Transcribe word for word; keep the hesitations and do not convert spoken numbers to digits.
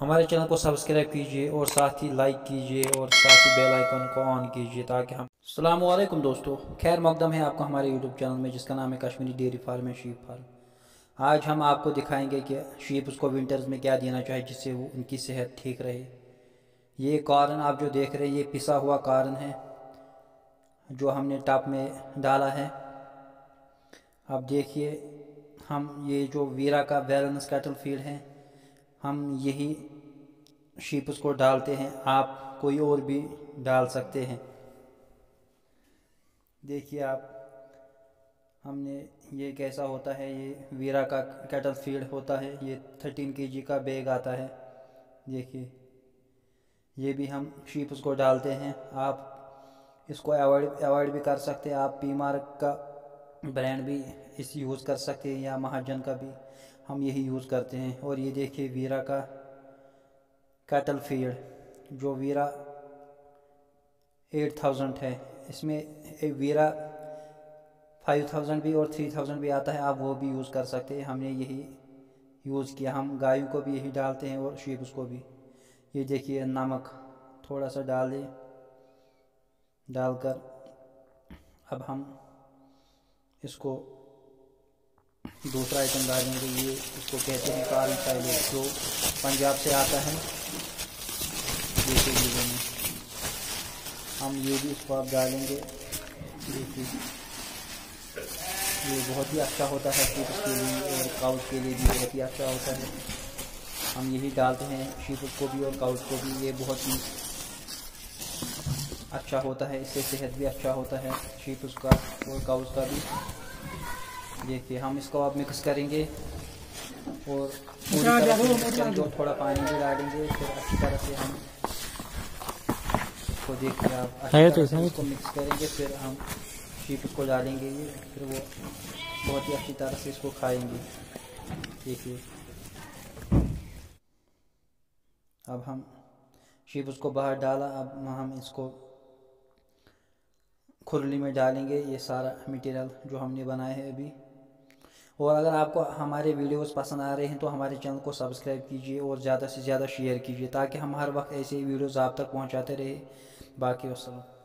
हमारे चैनल को सब्सक्राइब कीजिए और साथ ही लाइक कीजिए और साथ ही बेल आइकन को ऑन कीजिए ताकि हम अस्सलाम वालेकुम दोस्तों, खैर मकदम है आपको हमारे यूट्यूब चैनल में जिसका नाम है Kashmiri dairy farm and sheep farm. आज हम आपको दिखाएंगे कि शीप उसको विंटर्स में क्या देना चाहिए जिससे वो उनकी सेहत ठीक रहे। ये कॉर्न आप जो देख रहे हैं ये पिसा हुआ कॉर्न है जो हमने टब में डाला है। अब देखिए, हम ये जो वीरा का बैलेंस कैटल फीड है हम यही शीप्स को डालते हैं, आप कोई और भी डाल सकते हैं। देखिए आप, हमने ये कैसा होता है, ये वीरा का कैटल फीड होता है, ये थर्टीन केजी का बैग आता है। देखिए ये भी हम शीप्स को डालते हैं। आप इसको अवॉइड अवॉइड भी कर सकते हैं, आप पी मार्क का ब्रांड भी इस यूज़ कर सकते हैं या महाजन का भी, हम यही यूज़ करते हैं। और ये देखिए वीरा का कैटल फीड जो वीरा एट थाउजेंड है, इसमें एक वीरा फाइव थाउजेंड भी और थ्री थाउजेंड भी आता है, आप वो भी यूज़ कर सकते हैं। हमने यही यूज़ किया, हम गायों को भी यही डालते हैं और शीप्स को भी। ये देखिए नमक थोड़ा सा डाल दें, डालकर अब हम इसको दूसरा आइटम डालेंगे। ये इसको कहते हैं काली साइलेज जो पंजाब से आता है। देखिए ये हम ये भी इसको आप डालेंगे। देखिए ये बहुत ही अच्छा होता है शीप्स के लिए और काउस के लिए भी बहुत ही अच्छा होता है। हम यही डालते हैं शीप्स को भी और काउस को भी, ये बहुत ही अच्छा होता है, इससे सेहत भी अच्छा होता है शीप्स का और काउस का भी। देखिए हम इसको अब मिक्स करेंगे और पूरी तरह से मिक्स करेंगे और थोड़ा पानी भी डालेंगे, फिर अच्छी तरह से हम इसको देखिए आप अच्छी तरह से इसको मिक्स करेंगे। फिर हम शीप्स को डालेंगे, ये फिर वो बहुत ही अच्छी तरह से इसको खाएंगे। देखिए अब हम शीप्स को बाहर डाला, अब हम इसको खुरली में डालेंगे ये सारा मटेरियल जो हमने बनाया है अभी। और अगर आपको हमारे वीडियोस पसंद आ रहे हैं तो हमारे चैनल को सब्सक्राइब कीजिए और ज़्यादा से ज़्यादा शेयर कीजिए ताकि हम हर वक्त ऐसे वीडियोस आप तक पहुंचाते रहे। बाकी वस्सलाम।